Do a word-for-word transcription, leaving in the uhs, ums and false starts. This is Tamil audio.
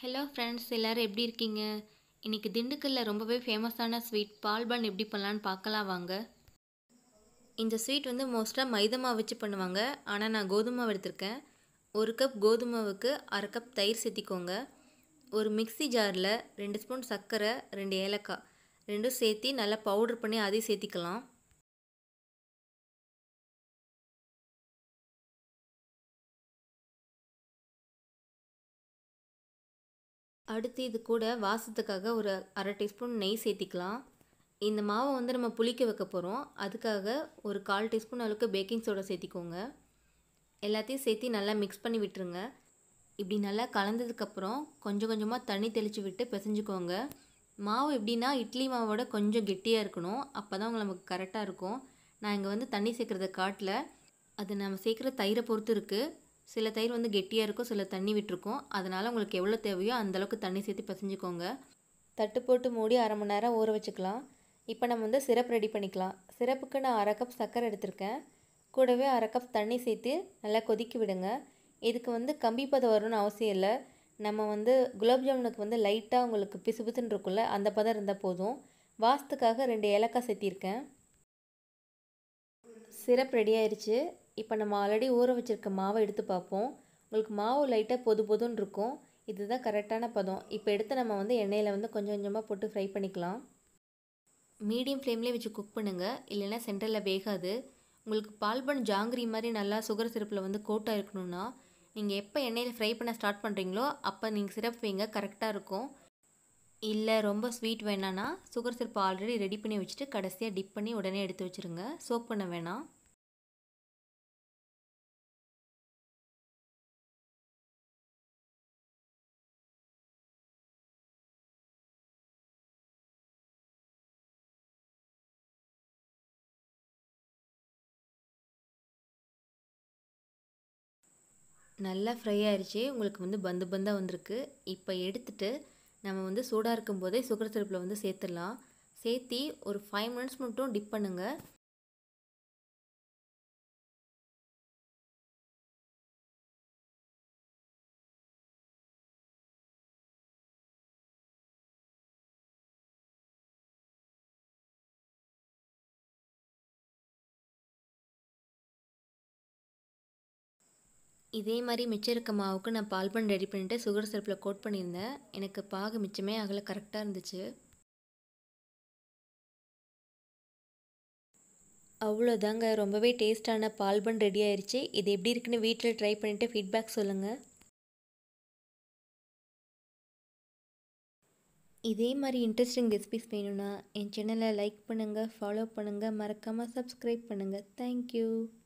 ஹலோ ஃப்ரெண்ட்ஸ், எல்லோரும் எப்படி இருக்கீங்க? இன்றைக்கி திண்டுக்கல்லில் ரொம்பவே ஃபேமஸான ஸ்வீட் பால் பன் எப்படி பண்ணலான்னு பார்க்கலாம் வாங்க. இந்த ஸ்வீட் வந்து மோஸ்ட்டாக மைதா மாவு வச்சு பண்ணுவாங்க. ஆனால் நான் கோதுமை மாவு எடுத்திருக்கேன். ஒரு கப் கோதுமை மாவுக்கு அரை கப் தயிர் சேர்த்திக்கோங்க. ஒரு மிக்ஸி ஜாரில் ரெண்டு ஸ்பூன் சர்க்கரை, ரெண்டு ஏலக்காய் ரெண்டும் சேர்த்தி நல்லா பவுட்ரு பண்ணி அதையும் சேர்த்திக்கலாம். அடுத்து இது கூட வாசத்துக்காக ஒரு அரை டீஸ்பூன் நெய் சேர்த்திக்கலாம். இந்த மாவை வந்து நம்ம புளிக்க வைக்க போகிறோம். அதுக்காக ஒரு கால் டீஸ்பூன் அளவுக்கு பேக்கிங் சோடா சேர்த்திக்கோங்க. எல்லாத்தையும் சேர்த்து நல்லா மிக்ஸ் பண்ணி விட்டுருங்க. இப்படி நல்லா கலந்ததுக்கப்புறம் கொஞ்சம் கொஞ்சமாக தண்ணி தெளித்து விட்டு பிசைஞ்சுக்கோங்க. மாவு எப்படின்னா இட்லி மாவோட கொஞ்சம் கெட்டியாக இருக்கணும். அப்போ தான் நமக்கு கரெக்டாக இருக்கும். நான் இங்கே வந்து தண்ணி சேர்க்குறத காட்டல. அது நம்ம சேர்க்குற தயிரை பொறுத்து இருக்குது. சில தயிர் வந்து கெட்டியாக இருக்கும், சில தண்ணி விட்டுருக்கும். அதனால் உங்களுக்கு எவ்வளோ தேவையோ அந்தளவுக்கு தண்ணி சேர்த்து பிசைஞ்சுக்கோங்க. தட்டு போட்டு மூடி அரை மணி நேரம் ஊற வச்சுக்கலாம். இப்போ நம்ம வந்து சிரப் ரெடி பண்ணிக்கலாம். சிரப்புக்கு நான் அரை கப் சர்க்கரை எடுத்திருக்கேன். கூடவே அரை கப் தண்ணி சேர்த்து நல்லா கொதிக்க விடுங்க. இதுக்கு வந்து கம்பி பதம் வரும்னு அவசியம் இல்லை. நம்ம வந்து குலாப் ஜாமுனுக்கு வந்து லைட்டாக உங்களுக்கு பிசு பிசுன்னு இருக்குல்ல, அந்த பதம் இருந்தால் போதும். வாசத்துக்காக ரெண்டு ஏலக்காய் சேர்த்திருக்கேன். சிரப் ரெடி ஆயிடுச்சு. இப்போ நம்ம ஆல்ரெடி ஊற வச்சுருக்க மாவை எடுத்து பார்ப்போம். உங்களுக்கு மாவு லைட்டாக பொது பொதுன்னு இருக்கும். இதுதான் கரெக்டான பதம். இப்போ எடுத்து நம்ம வந்து எண்ணெயில் வந்து கொஞ்சம் கொஞ்சமாக போட்டு ஃப்ரை பண்ணிக்கலாம். மீடியம் ஃப்ளேம்லேயே வச்சு குக் பண்ணுங்கள், இல்லைன்னா சென்டரில் வேகாது. உங்களுக்கு பால் பன் ஜாங்கிரி மாதிரி நல்லா சுகர் சிரப்பில் வந்து கோட்டாக இருக்கணும்னா நீங்கள் எப்போ எண்ணெயில் ஃப்ரை பண்ண ஸ்டார்ட் பண்ணுறீங்களோ அப்போ நீங்கள் சிரப் வைங்க, கரெக்டாக இருக்கும். இல்லை ரொம்ப ஸ்வீட் வேணான்னா சுகர் சிரப் ஆல்ரெடி ரெடி பண்ணி வச்சுட்டு கடைசியாக டிப் பண்ணி உடனே எடுத்து வச்சுருங்க. சோக் பண்ண வேணாம். நல்லா ஃப்ரை ஆயிடுச்சு. உங்களுக்கு வந்து பந்து பந்தாக வந்திருக்கு. இப்போ எடுத்துகிட்டு நம்ம வந்து சூடாக இருக்கும்போதே சுகர் சிரப்பில் வந்து சேர்த்துடலாம். சேர்த்தி ஒரு ஃபைவ் மினிட்ஸ் மட்டும் டிப் பண்ணுங்கள். இதே மாதிரி மிச்சம் இருக்க மாவுக்கு நான் பால் பன் ரெடி பண்ணிவிட்டு சுகர் சிரப்பில் கோட் பண்ணியிருந்தேன். எனக்கு பாகு மிச்சமே ஆகலை, கரெக்டாக இருந்துச்சு. அவ்வளோதாங்க, ரொம்பவே டேஸ்டான பால் பன் ரெடி ஆயிடுச்சு. இது எப்படி இருக்குன்னு வீட்டில் ட்ரை பண்ணிவிட்டு ஃபீட்பேக் சொல்லுங்கள். இதே மாதிரி இன்ட்ரெஸ்டிங் ரெசிபிஸ் வேணும்னா என் சேனலை லைக் பண்ணுங்கள், ஃபாலோ பண்ணுங்கள், மறக்காமல் சப்ஸ்கிரைப் பண்ணுங்கள். தேங்க்யூ.